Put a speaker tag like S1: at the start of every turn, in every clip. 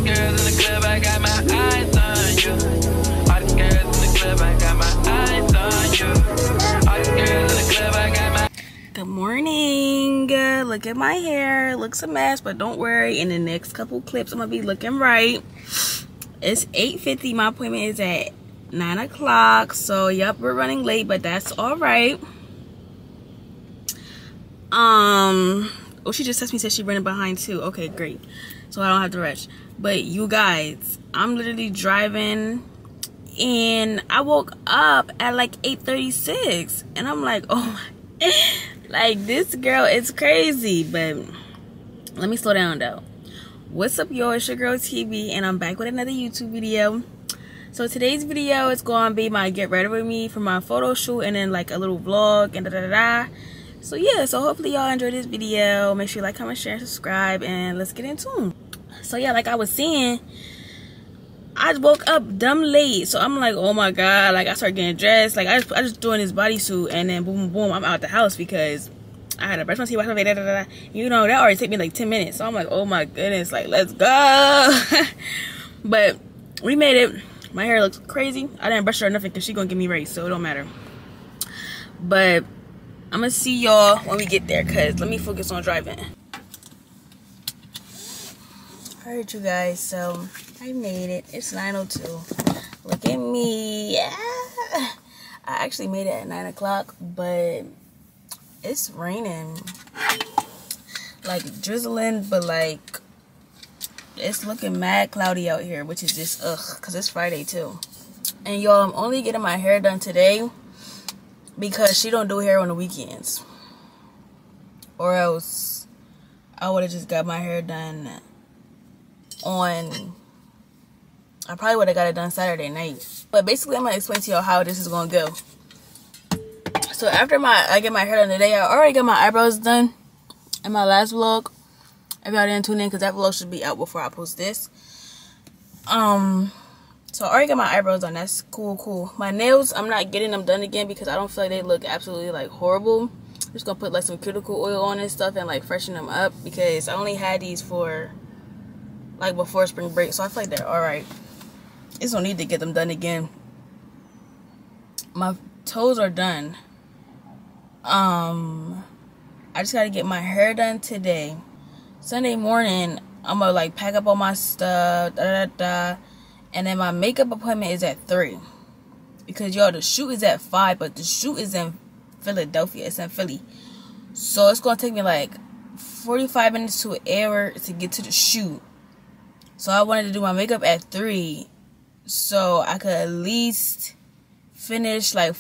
S1: girls in the club, I got my eyes on you. All the girls in the club, I got my eyes on you. All the girls in the club, I got my. Good morning. Look at my hair. It looks a mess, but don't worry. In the next couple clips, I'm gonna be looking right. It's 8:50. My appointment is at 9 o'clock. So, yep, we're running late, but that's all right. Oh, she just texted me, said she's running behind too. Okay, great. So I don't have to rush. But you guys, I'm literally driving and I woke up at like 8:36 and I'm like, oh my, like this girl is crazy. But let me slow down though. What's up, y'all? It's your girl TV and I'm back with another YouTube video. So today's video is going to be my get ready with me for my photo shoot and then like a little vlog and da-da-da-da. So yeah, so hopefully y'all enjoy this video. Make sure you like, comment, share, and subscribe, and let's get into them. So yeah, like I was saying, I woke up dumb late. So I'm like, oh my god, like I started getting dressed. Like I just doing this bodysuit and then boom, boom, boom, I'm out the house because I had to brush my teeth, wash my face, da-da-da-da. You know, that already took me like 10 minutes. So I'm like, oh my goodness, like let's go. But we made it. My hair looks crazy. I didn't brush her or nothing because she's going to get me ready, so it don't matter. But I'm going to see y'all when we get there because let me focus on driving. Alright, you guys, so I made it. It's 9:02. Look at me. Yeah. I actually made it at 9 o'clock, but it's raining. Like drizzling, but like it's looking mad cloudy out here, which is just because it's Friday too. And y'all, I'm only getting my hair done today because she don't do hair on the weekends, or else I would have just got my hair done on, I probably would have got it done Saturday night. But basically I'm gonna explain to y'all how this is gonna go. So after I get my hair done today, I already got my eyebrows done in my last vlog. If y'all didn't tune in, because that vlog should be out before I post this. So I already got my eyebrows done. That's cool. My nails, I'm not getting them done again because I don't feel like they look absolutely like horrible. I'm just gonna put like some cuticle oil on and stuff and like freshen them up because I only had these for like before spring break, so I feel like they're alright. Just don't need to get them done again. My toes are done. I just gotta get my hair done today. Sunday morning, I'm gonna like pack up all my stuff, and then my makeup appointment is at 3. Because y'all, the shoot is at 5, but the shoot is in Philadelphia. It's in Philly, so it's gonna take me like 45 minutes to an hour to get to the shoot. So I wanted to do my makeup at 3, so I could at least finish like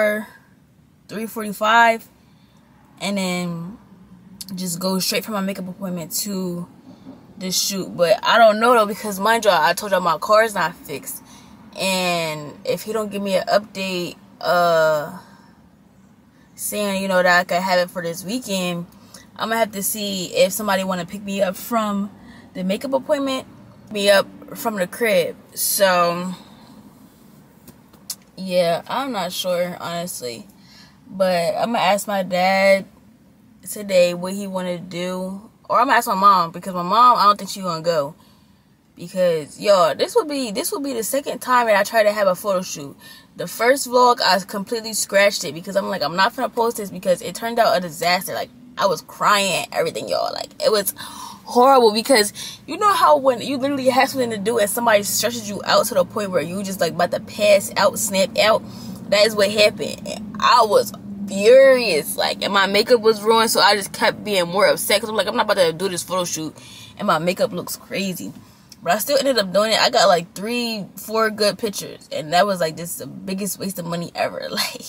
S1: 3:45, and then just go straight from my makeup appointment to the shoot. But I don't know though, because mind you, I told y'all my car is not fixed, and if he don't give me an update saying, you know, that I could have it for this weekend, I'm gonna have to see if somebody want to pick me up from the makeup appointment, me up from the crib. So yeah, I'm not sure honestly, but I'm gonna ask my dad today what he want to do, or I'm gonna ask my mom, because my mom, I don't think she's gonna go, because y'all, this will be the second time that I try to have a photo shoot. The first vlog I completely scratched it because I'm like, I'm not gonna post this because it turned out a disaster. Like I was crying, everything, y'all. Like it was horrible because you know how when you literally have something to do and somebody stretches you out to the point where you just like about to pass out, snap out. That is what happened. And I was furious, like, and my makeup was ruined, so I just kept being more upset because I'm like, I'm not about to do this photo shoot and my makeup looks crazy. But I still ended up doing it. I got like 3-4 good pictures, and that was like just the biggest waste of money ever. Like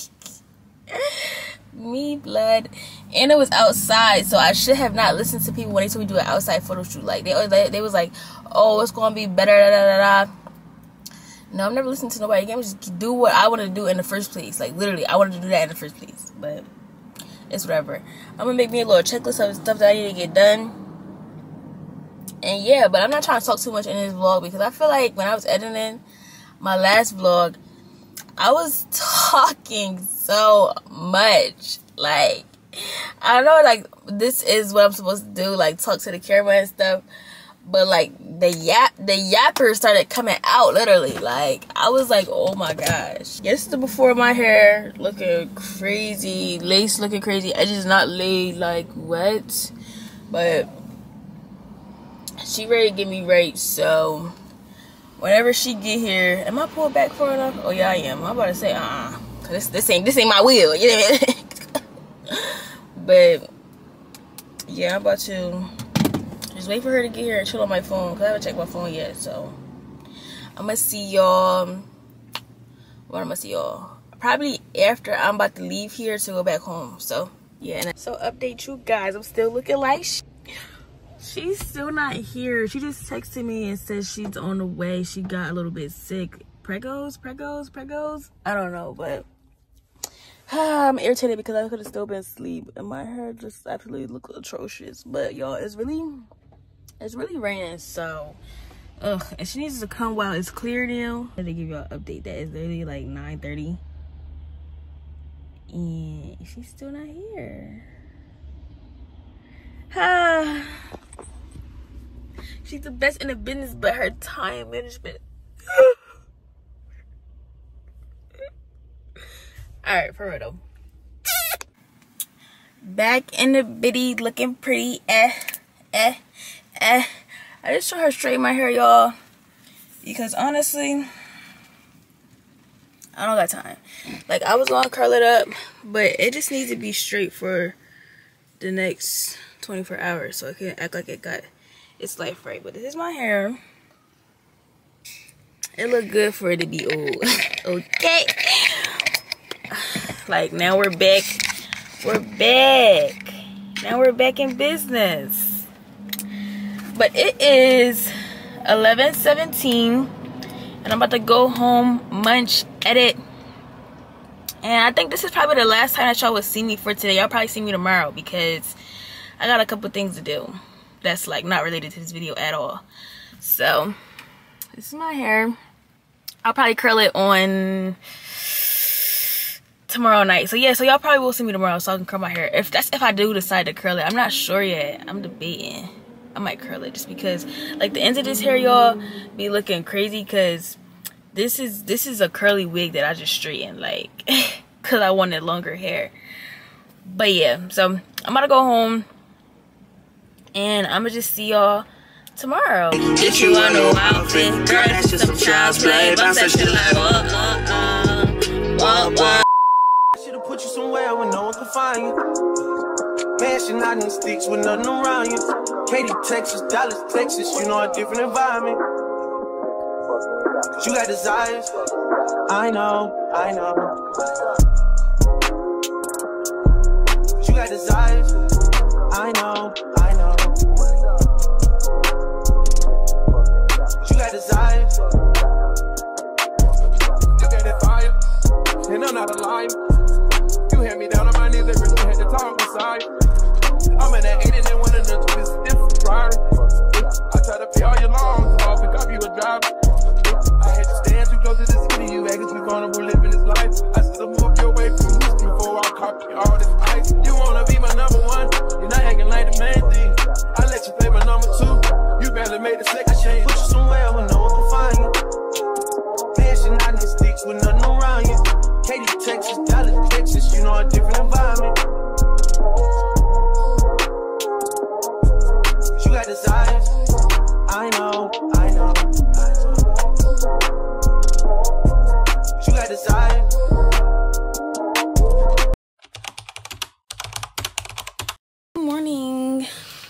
S1: me blood. And it was outside, so I should have not listened to people when they told me to do an outside photo shoot. Like they was like, oh, it's gonna be better, da da da da. No, I'm never listening to nobody again. Just do what I wanted to do in the first place. Like, literally, I wanted to do that in the first place. But it's whatever. I'm going to make me a little checklist of stuff that I need to get done. And yeah, but I'm not trying to talk too much in this vlog because I feel like when I was editing my last vlog, I was talking so much. Like, I know, like, this is what I'm supposed to do. Like, talk to the camera and stuff. but like the yapper started coming out literally. Like I was like, oh my gosh. Yeah, this is the before of my hair, looking crazy, lace looking crazy, edges not laid, like what? But she ready to get me right, so whenever she get here, am I pulled back far enough? Oh yeah, I am. I'm about to say cause this ain't my wheel, you know what I mean? But yeah, I'm about to just wait for her to get here and chill on my phone, because I haven't checked my phone yet. So I'm gonna see y'all. What am I see y'all? Probably after I'm about to leave here to go back home. So yeah. So update you guys. I'm still looking like she's still not here. She just texted me and said she's on the way. She got a little bit sick. Pregos. I don't know, but I'm irritated because I could have still been asleep and my hair just absolutely look atrocious. But y'all, it's really raining, so and she needs to come while it's clear now. I had to give y'all an update that it's literally like 9:30 and she's still not here. She's the best in the business, but her time management. Alright, for real though. Back in the bitty, looking pretty. I just show her straighten my hair, y'all, because honestly, I don't got time. Like, I was gonna curl it up, but it just needs to be straight for the next 24 hours, so I can act like it got its life right. But this is my hair. It look good for it to be old. Okay. Like, now we're back. Now we're back in business. But it is 11:17 and I'm about to go home, munch, edit. And I think this is probably the last time that y'all will see me for today. Y'all probably see me tomorrow because I got a couple things to do that's like not related to this video at all. So this is my hair. I'll probably curl it on tomorrow night. So yeah, so y'all probably will see me tomorrow so I can curl my hair. If I do decide to curl it. I'm not sure yet. I'm debating. I might curl it just because like the ends of this hair, y'all, be looking crazy because this is a curly wig that I just straightened, like because I wanted longer hair. But yeah, so I'm about to go home and I'm gonna just see y'all tomorrow. Get you on no outfit, girl, that's just some child's play. Bounce that shit like what?
S2: Should've put you somewhere where no one can find you. Mansion out in the sticks with nothing around you. Katy, Texas, Dallas, Texas, you know a different environment. You got desires, I know. You got desires, I know. You got desires. You got that fire, and I'm not a liar. You had me down on my knees every day, had to talk beside. I'm in that 8 and then one of the twist stiff Ferrari. I try to pay all your loans, so I'll pick up you a driver. I had to stand too close to the city, you acting too vulnerable living this life. I still move your way from history before I copy all this ice. You wanna be my number one, you're not acting like the main thing. I let you play my number two, you barely made the second change. Put you somewhere where no one can find you. Mansion out in the sticks with nothing around you. Katy, Texas, Dallas, Texas, you know a different environment. You got desires, I know. You got desires.
S1: Good morning.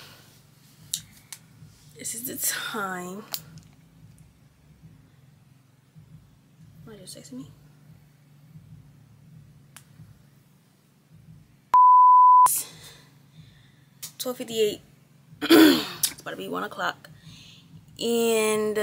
S1: This is the time. Why just texting me? 12:58. It's about to be 1 o'clock. And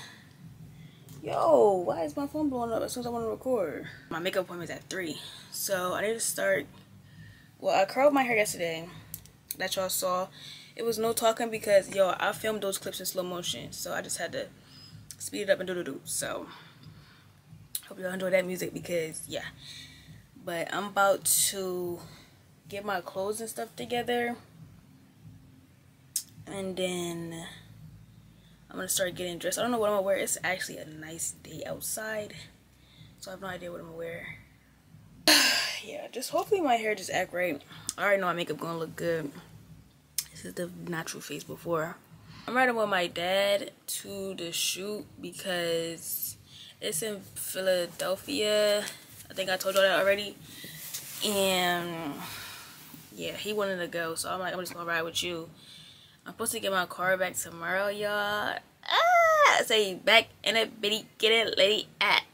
S1: yo, why is my phone blowing up as soon as I want to record? My makeup appointment is at 3, so I need to start. Well, I curled my hair yesterday that y'all saw. It was no talking because yo, I filmed those clips in slow motion, so I just had to speed it up and do. So hope y'all enjoy that music because yeah. But I'm about to get my clothes and stuff together, and then I'm gonna start getting dressed. I don't know what I'm gonna wear. It's actually a nice day outside, so I have no idea what I'm gonna wear. Yeah, just hopefully my hair just act right. I already know my makeup gonna look good. This is the natural face before. I'm riding with my dad to the shoot because it's in Philadelphia. I think I told y'all that already. And yeah, he wanted to go, so I'm like, I'm just gonna ride with you. I'm supposed to get my car back tomorrow, y'all. Say back in a bitty, get it, lady.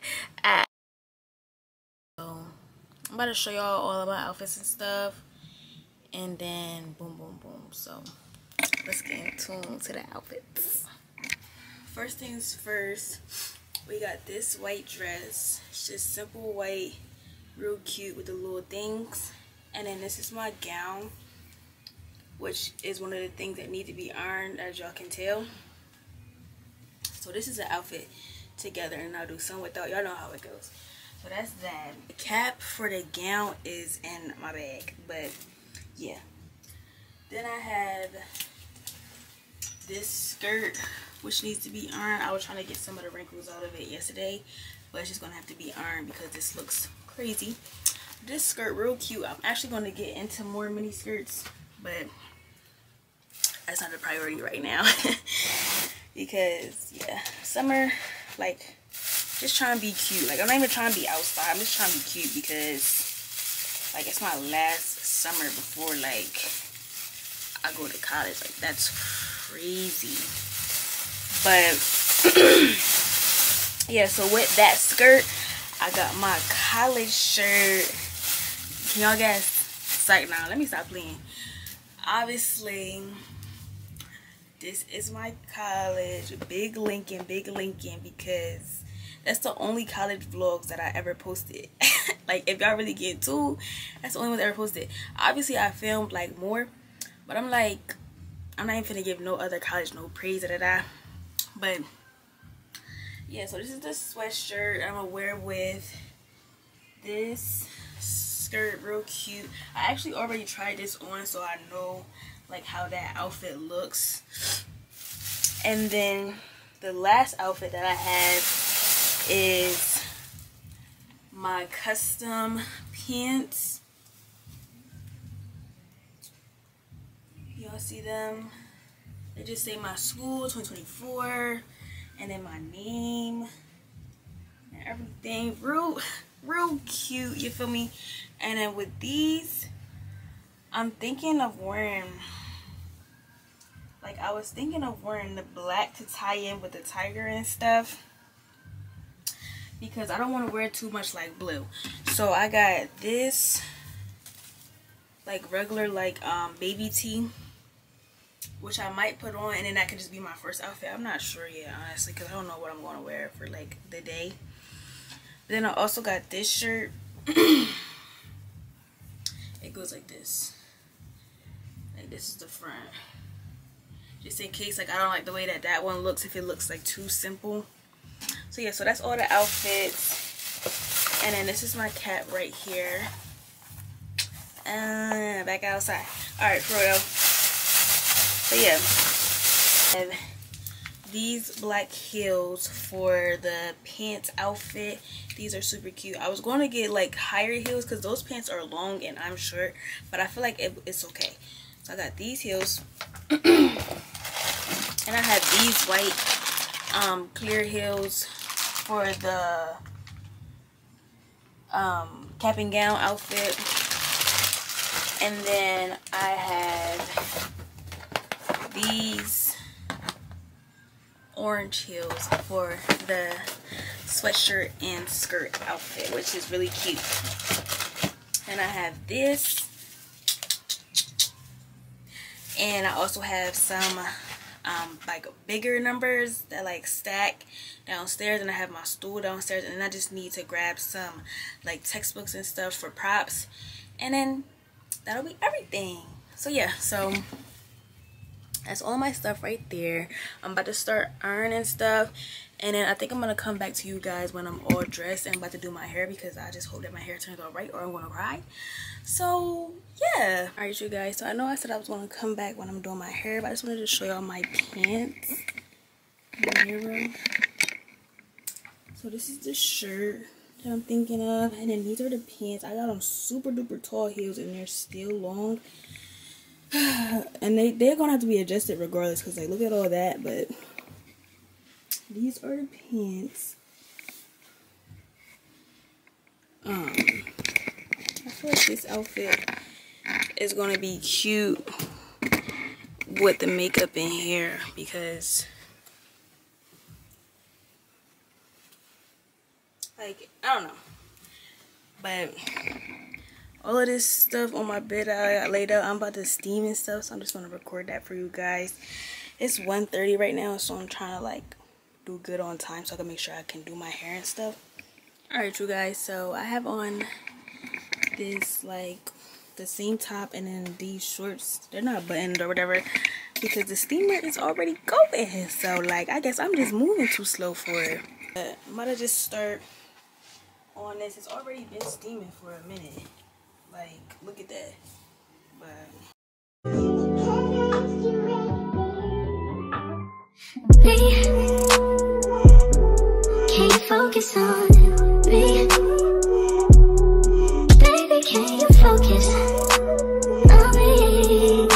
S1: So I'm about to show y'all all of my outfits and stuff, and then boom, boom, boom. So let's get into the outfits. First things first, we got this white dress. It's just simple white, real cute with the little things. And then this is my gown, which is one of the things that need to be ironed, as y'all can tell. So this is an outfit together, and I'll do some without. Y'all know how it goes. So that's that. The cap for the gown is in my bag, but yeah. Then I have this skirt, which needs to be ironed. I was trying to get some of the wrinkles out of it yesterday, but it's just gonna have to be ironed because this looks crazy. This skirt real cute. I'm actually going to get into more mini skirts, but that's not a priority right now. Because yeah, summer, like, just trying to be cute. Like, I'm not even trying to be outside, I'm just trying to be cute because, like, it's my last summer before, like, I go to college. Like, that's crazy. But yeah, so with that skirt, I got my college shirt. Can y'all guess? Psych now. Let me stop playing. Obviously, this is my college. Big Lincoln, because that's the only college vlogs that I ever posted. Like, if y'all really get to, that's the only one that I ever posted. Obviously, I filmed like more, but I'm like, I'm not even finna give no other college no praise, But yeah, so this is the sweatshirt I'm gonna wear with this skirt, real cute. I actually already tried this on, so I know like how that outfit looks. And then the last outfit that I have is my custom pants. Y'all see them? They just say my school 2024, and then my name and everything. Real cute, you feel me? And then with these, I'm thinking of wearing, like, I was thinking of wearing the black to tie in with the tiger and stuff, because I don't want to wear too much like blue. So I got this like regular like baby tee, which I might put on, and then that could just be my first outfit. I'm not sure yet, honestly, because I don't know what I'm going to wear for like the day. Then I also got this shirt. It goes like this. Like, this is the front, just in case like I don't like the way that one looks, if it looks like too simple. So yeah, so that's all the outfits. And then this is my cap right here. Back outside. Alright, for real. So yeah, and these black heels for the pants outfit. These are super cute. I was going to get like higher heels because those pants are long and I'm short, but I feel like it's okay. So I got these heels. And I have these white clear heels for the cap and gown outfit. And then I have these orange heels for the sweatshirt and skirt outfit, which is really cute. And I have this, and I also have some like bigger numbers that like stack downstairs, and I have my stool downstairs, and then I just need to grab some like textbooks and stuff for props, and then that'll be everything. So yeah, so that's all my stuff right there. I'm about to start ironing stuff, and then I think I'm gonna come back to you guys when I'm all dressed and I'm about to do my hair, because I just hope that my hair turns out right or I'm gonna cry. So yeah, all right you guys, so I know I said I was gonna come back when I'm doing my hair, but I just wanted to show y'all my pants. mirror. So this is the shirt that I'm thinking of, and then these are the pants. I got them super duper tall heels, and they're still long. And they're gonna have to be adjusted regardless, because like, look at all that. But these are the pants. I feel like this outfit is gonna be cute with the makeup and hair, because like, I don't know, but all of this stuff on my bed I got laid out. I'm about to steam and stuff, so I'm just gonna record that for you guys. It's 1:30 right now, so I'm trying to like do good on time so I can make sure I can do my hair and stuff. Alright, you guys, so I have on this like the same top and then these shorts. They're not buttoned or whatever because the steamer is already going, so like, I guess I'm just moving too slow for it. But I'm about to just start on this. It's already been steaming for a minute. Like, look at that. But
S3: can you focus on me? Baby, can you focus on me?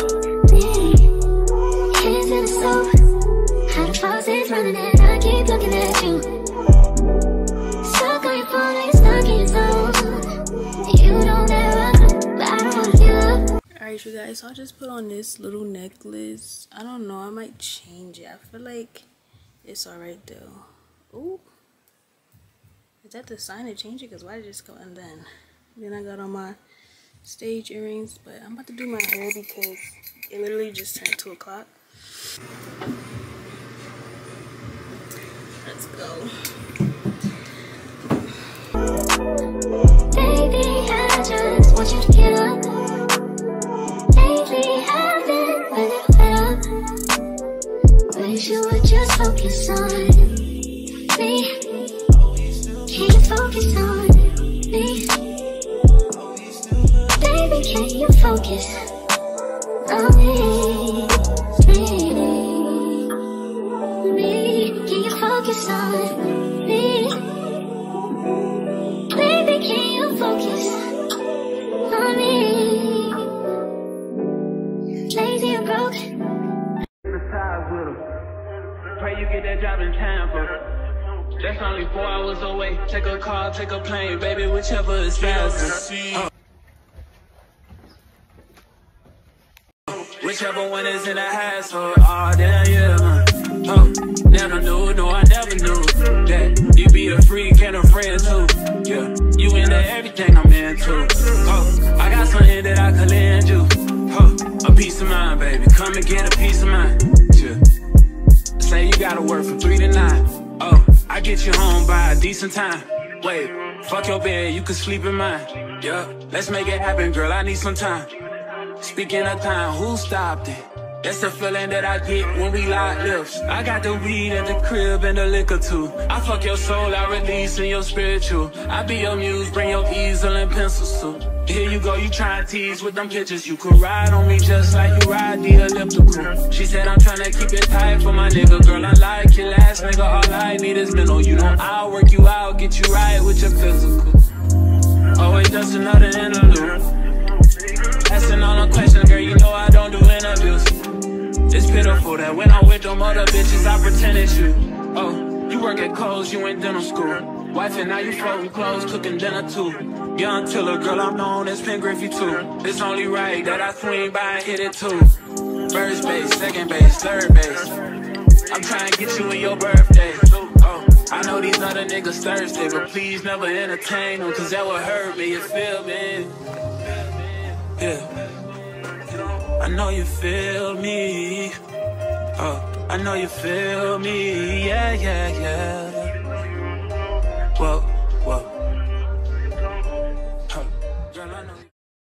S3: Hands in the soap, how the faucet's running and I keep looking at you. Stuck on your phone, like stuck in your zone. You don't ever, but I don't wanna give up.
S1: alright, you guys, so I just put on this little necklace. I don't know, I might change it. I feel like it's alright though. Ooh. Is that the sign to change it? Because why did it just go undone? Then I got on my stage earrings, but I'm about to do my hair because it literally just turned 2 o'clock. Let's go.
S3: Baby, I just want you to get up. Lately, I've been a little fed up. Wish you would just focus on me. Can you focus on me? Baby, can you focus on me? Can you focus on me? Baby, can you focus on me? Lazy and broke.
S2: Pray you get that job in time, bro. That's only 4 hours away. Take a car, take a plane, baby, whichever is faster. Whichever one is in the household. Oh, damn, yeah, man. Oh, never knew, no, I never knew that you be a freak and a friend too. Yeah, you into everything I'm into. Oh, I got something that I could lend you. Oh, a peace of mind, baby. Come and get a piece of mind. Yeah. Say you gotta work from 3 to 9. Oh, I get you home by a decent time. Wait, fuck your bed, you can sleep in mine. Yeah, let's make it happen, girl, I need some time. Speaking of time, who stopped it? That's the feeling that I get when we lock lips. I got the weed at the crib and the liquor too. I fuck your soul, I release in your spiritual. I be your muse, bring your easel and pencils too. Here you go, you try and tease with them pictures. You could ride on me just like you ride the elliptical. She said I'm trying to keep it tight for my nigga. Girl, I like your last nigga, all I need is mental. You know I'll work you out, get you right with your physical. Oh wait, that's another interlude. Asking all the questions, girl, you know I don't do interviews. It's pitiful that when I'm with them other bitches, I pretend it's you. Oh, you work at Kohl's, you in dental school. Wife and now you folding clothes, cooking dinner too. Young Tiller, girl, I'm known as Pen Griffey too. It's only right that I swing by and hit it too. First base, second base, third base. I'm trying to get you in your birthday. Oh, I know these other niggas thirsty, but please never entertain them, cause that would hurt me, you feel me? Yeah. I know you feel me. Oh, I know you feel me. Yeah, yeah, yeah. Whoa, whoa. Girl, I know.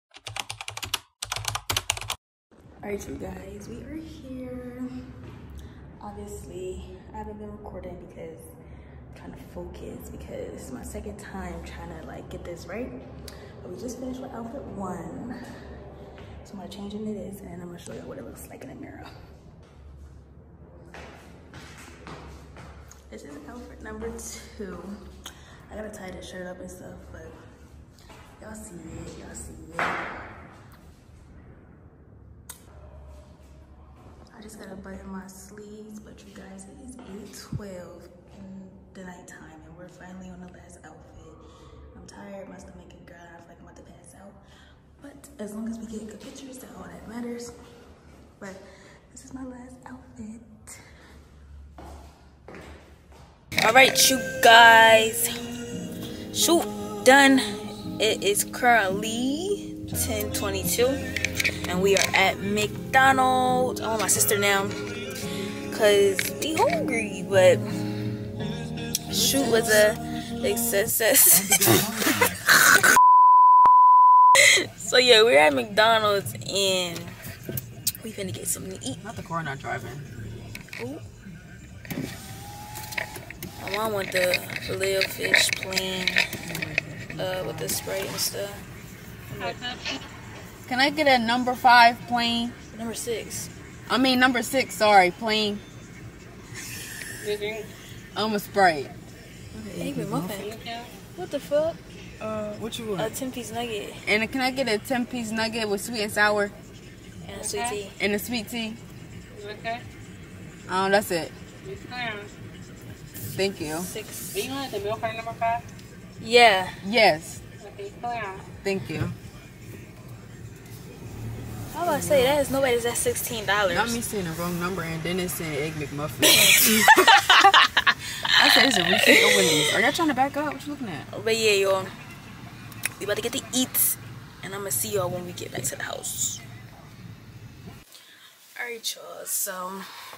S1: Alright, you guys, we are here. Obviously, I haven't been recording because I'm trying to focus, because it's my second time trying to like get this right. But we just finished with outfit 1. So I'm gonna change into this and I'm gonna show you what it looks like in the mirror. this is outfit number 2. I gotta tie the shirt up and stuff, but y'all see it, y'all see it. I just gotta button my sleeves, but you guys, it is 8:12 in the nighttime, and we're finally on the last outfit. I'm tired, my stomach is growling, I feel like I'm about to pass out. But as long as we get good pictures, that's all that matters. But this is my last outfit. All right, you guys, shoot done. It is currently 10:22, and we are at McDonald's. I want my sister now, cause we hungry. But shoot was a success. So yeah, we're at McDonald's and we finna get something to eat.
S4: Not the car not driving.
S1: Ooh. My mom want the filet-o-fish plain with the Sprite and stuff.
S4: Can I get a number 5 plain?
S1: Number 6.
S4: I mean number 6, sorry, plain. A Sprite.
S1: Okay, Egg McMuffin. What the fuck?
S4: What you want?
S1: A 10-piece nugget.
S4: And can I get a 10-piece nugget with sweet and sour?
S1: And a sweet tea.
S4: And a sweet tea?
S5: Okay.
S4: That's it.
S5: Okay.
S4: Thank you.
S1: 6.
S5: Do you want the milk card number 5?
S1: Yeah.
S4: Yes.
S5: Okay, clear.
S4: Thank you.
S1: How about to say that is nobody's at $16.
S4: Not me saying the wrong number and then it's saying Egg McMuffin. I said it's a receipt of Wendy's. Are y'all trying to back up? What you looking at?
S1: But yeah, y'all, we about to get to eat, and I'm gonna see y'all when we get back to the house. Alright, y'all, so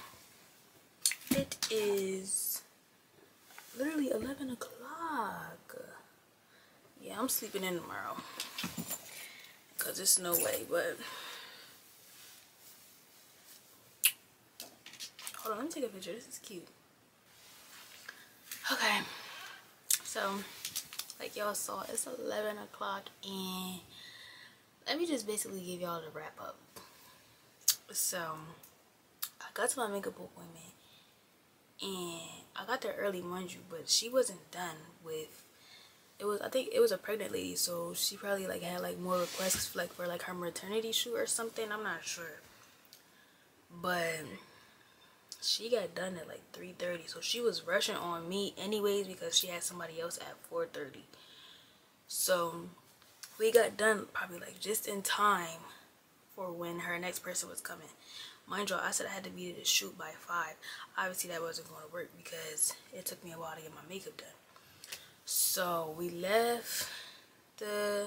S1: it is literally 11 o'clock. Yeah, I'm sleeping in tomorrow because there's no way, but hold on, let me take a picture. This is cute. Okay, so like y'all saw, it's 11 o'clock, and let me just basically give y'all the wrap up. So I got to my makeup appointment, and I got there early, mind you, but she wasn't done with it. I think it was a pregnant lady, so she probably like had like more requests like for like her maternity shoot or something. I'm not sure, but she got done at like 3:30, so she was rushing on me anyways because she had somebody else at 4:30. So we got done probably like just in time for when her next person was coming. Mind you, I said I had to be at the shoot by 5. Obviously that wasn't going to work because it took me a while to get my makeup done. So we left the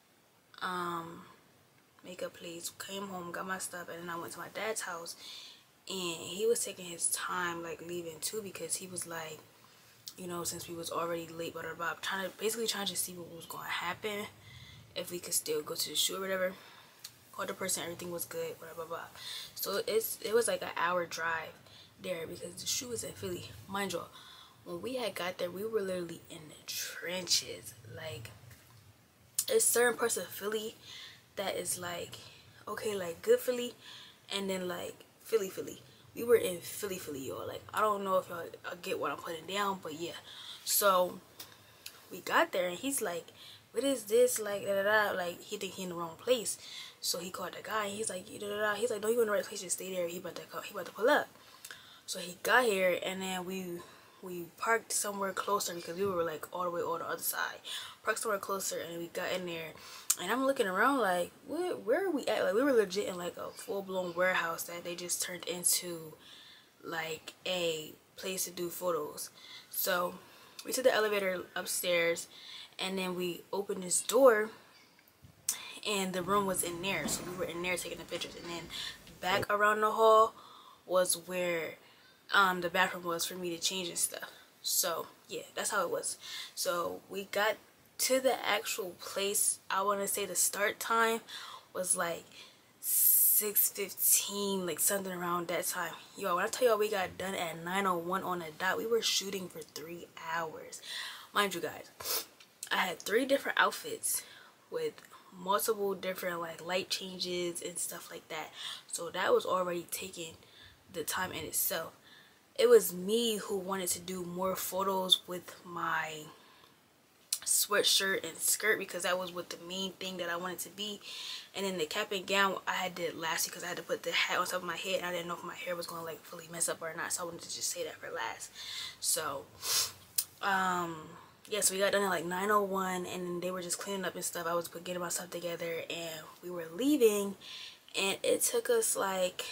S1: makeup place, came home, got my stuff, and then I went to my dad's house. And he was taking his time like leaving too, because he was like, you know, since we was already late, blah, blah, blah, basically trying to see what was going to happen, if we could still go to the shoot or whatever. Called the person, everything was good, blah, blah, blah. So it was like an hour drive there because the shoot was in Philly. Mind you, when we had got there, we were literally in the trenches. Like, it's certain parts of Philly that is like, okay, like good Philly, and then like Philly. We were in Philly, y'all. Like, I don't know if y'all get what I'm putting down, but yeah. So we got there and he's like, what is this? Like, da da da. Like, he think he in the wrong place. So he called the guy and he's like, da da da. He's like, no, you in the right place, just stay there. He about to pull up. So he got here, and then we parked somewhere closer because we were like all the way on the other side. Parked somewhere closer, and we got in there, and I'm looking around like, where are we at? Like, we were legit in like a full-blown warehouse that they just turned into like a place to do photos. So we took the elevator upstairs, and then we opened this door, and the room was in there. So we were in there taking the pictures, and then back around the hall was where the bathroom was for me to change and stuff. So yeah, that's how it was. So we got to the actual place. I want to say the start time was like 6:15, like something around that time. Yo, when I tell y'all we got done at 9:01 on the dot, we were shooting for 3 hours. Mind you guys, I had 3 different outfits with multiple different like light changes and stuff like that. So that was already taking the time in itself. it was me who wanted to do more photos with my sweatshirt and skirt, because that was what the main thing that I wanted to be. And then the cap and gown I had did last because I had to put the hat on top of my head and I didn't know if my hair was gonna like fully mess up or not, so I wanted to just say that for last. So yeah, so we got done at like 9:01 and they were just cleaning up and stuff. I was getting my stuff together and we were leaving, and it took us like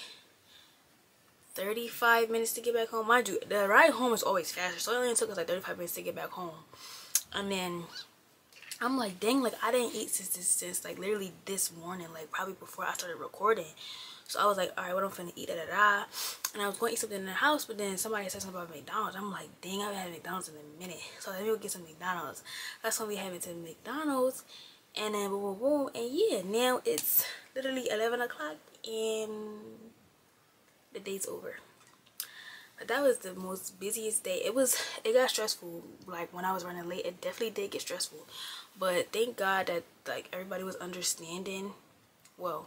S1: 35 minutes to get back home. Mind you, the ride home is always faster, so it only took us like 35 minutes to get back home. And then I'm like, dang, like I didn't eat since like literally this morning, like probably before I started recording. So I was like, all right, what I'm finna eat, da-da-da. And I was going to eat something in the house, but then somebody said something about McDonald's. I'm like, dang, I haven't had McDonald's in a minute. So let me go get some McDonald's. That's when we headed to McDonald's. And then boom, boom, boom. And yeah, now it's literally 11 o'clock and the day's over. But that was the most busiest day. It got stressful. Like when I was running late, it definitely did get stressful. But thank God that like everybody was understanding. Well,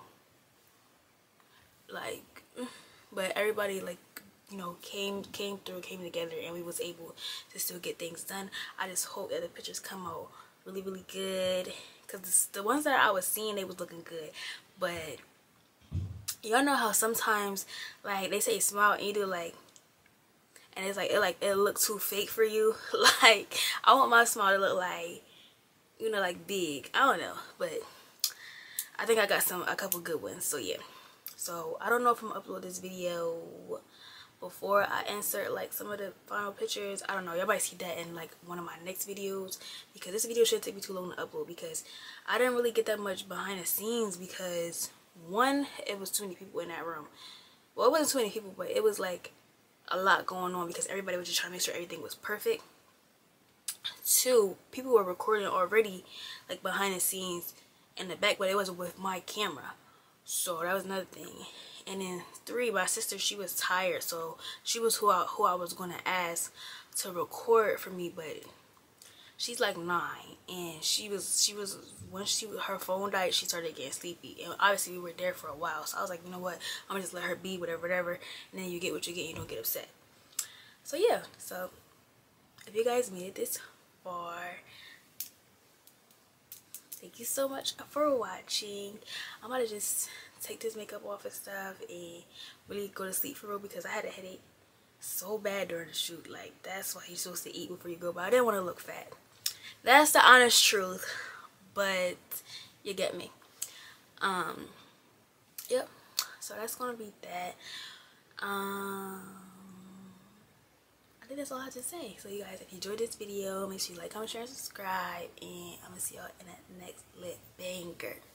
S1: like, but everybody like, you know, came together and we was able to still get things done. I just hope that the pictures come out really, really good, because the ones that I was seeing, they was looking good. But y'all know how sometimes like they say smile and you do like, and it's like it look too fake for you. Like I want my smile to look like, you know, like big. I don't know, but I think I got a couple good ones. So yeah, so I don't know if I'm gonna upload this video before I insert like some of the final pictures. I don't know, y'all might see that in like one of my next videos, because this video shouldn't take me too long to upload, because I didn't really get that much behind the scenes, because one, it was too many people in that room. Well, it wasn't too many people, but it was like a lot going on because everybody was just trying to make sure everything was perfect. Two, people were recording already like behind the scenes in the back, but it wasn't with my camera, so that was another thing. And then three, my sister, she was tired, so she was who I was going to ask to record for me, but she's like 9, and she was when her phone died, she started getting sleepy, and obviously we were there for a while, so I was like, you know what, I'm gonna just let her be, whatever, and then you get what you get, you don't get upset. So yeah, so if you guys made it this far, thank you so much for watching. I'm gonna just take this makeup off and stuff and really go to sleep for real, because I had a headache so bad during the shoot. Like, that's why you're supposed to eat before you go, but I didn't want to look fat. That's the honest truth, but you get me. Yep, so that's gonna be that. I think that's all I have to say. So you guys, if you enjoyed this video, make sure you like, comment, share, and subscribe, and I'm gonna see y'all in that next lit banger.